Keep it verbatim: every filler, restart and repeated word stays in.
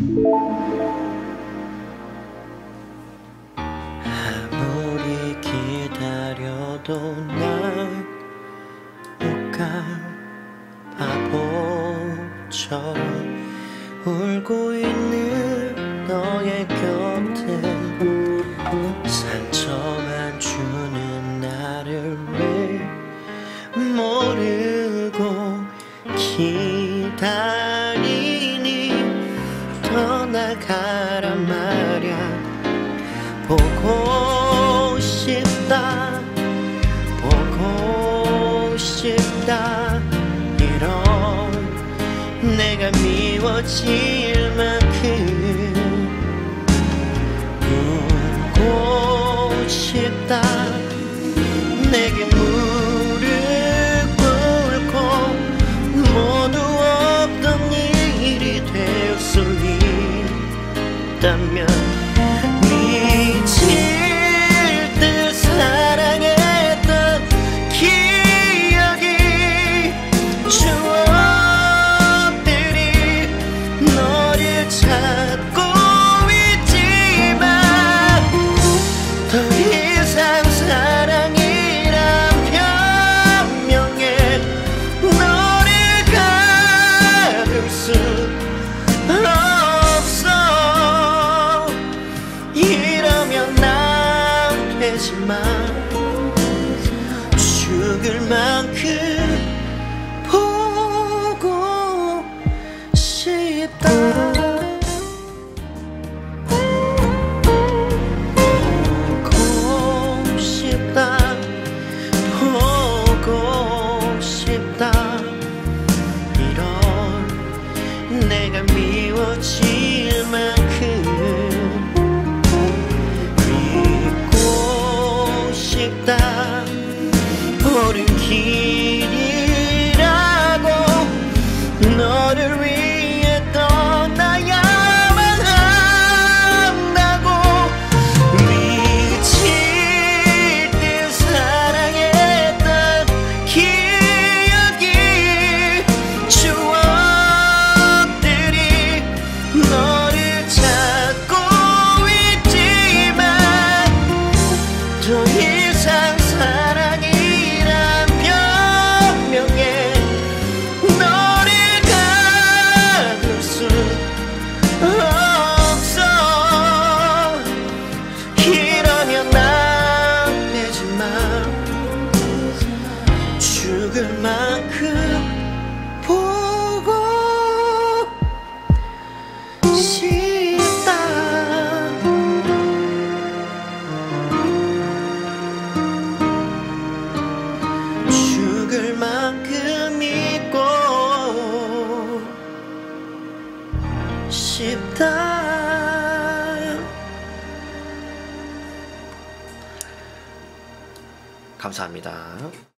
아무리 기다려도 난 못 가. 바보처럼 울고 있는 너의 곁에 상처만 주는 나를 왜 모르고 기다리니. 떠나가란 말야. 보고 싶다 보고 싶다. 이런 내가 미워질 만큼 울고 싶다. 내게 무릎 꿇고 모두 없던 일이 될 수 있다면 미칠 듯 사랑했던 기억이 추억들이 너를 찾고 있지만 더 이상 사랑이란 변명에 너를 가둘 수 없어. 이러면 난 되지만 죽을 만큼 보고 싶다. 보고 싶다 보고 싶다. 이런 내가 미워질 만큼 믿고 싶다. 옳은 길이라고 너를 위해 떠나야만 한다고. 미칠 듯 사랑했던 기억이 추억들이 너를 찾고 있지만 더 이상 사랑이란 변명에 너를 가둘 수 없어. 이러면 난 되지만 죽을 만큼 보고 싶다. 죽을 만큼 믿고 싶다. 감사합니다.